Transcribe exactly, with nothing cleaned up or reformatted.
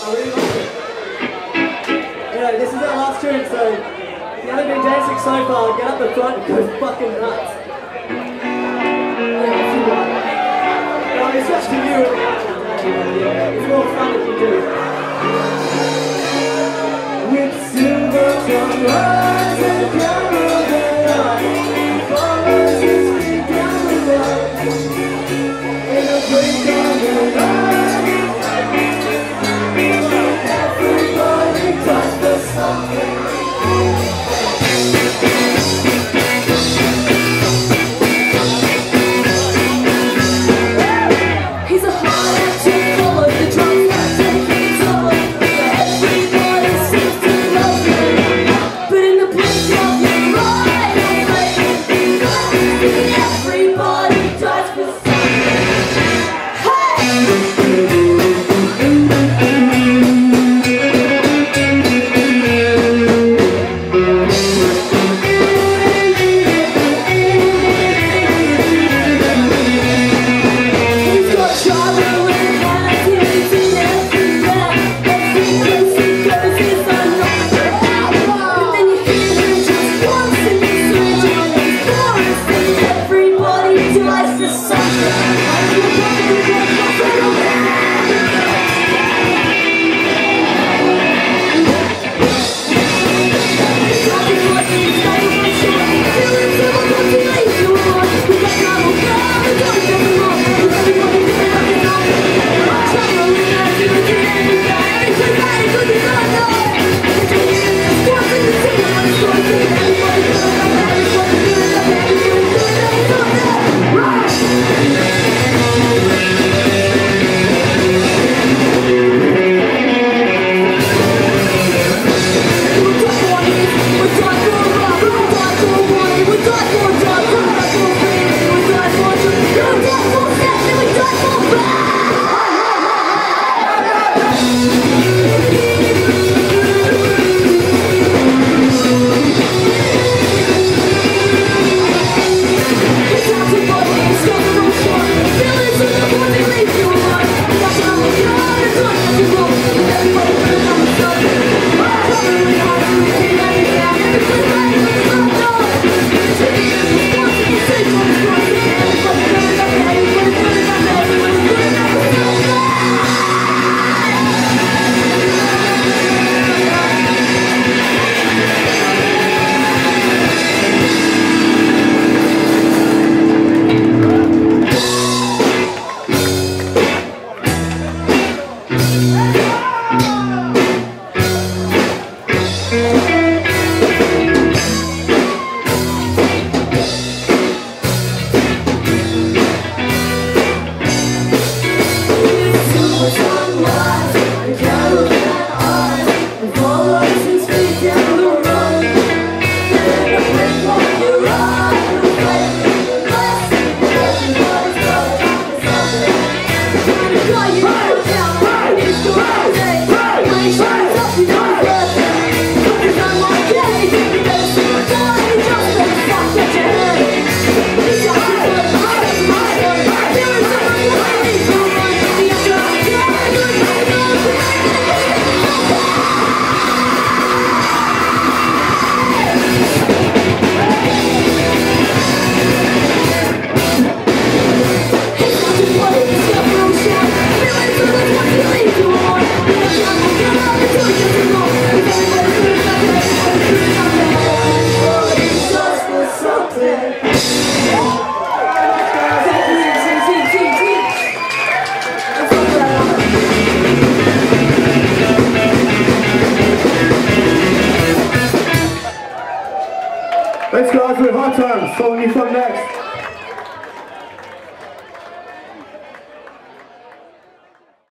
really like it. Anyway, this is our last tune, so if you haven't been dancing so far, get up the front and go fucking nuts. Yeah, if you want. No, it's just for you. It's more fun if you do. With silver tongue eyes and caramel eyes, follows his feet down the road. In a blink of an eye, everybody touch the something. Thanks guys, we're High Time, following you from next.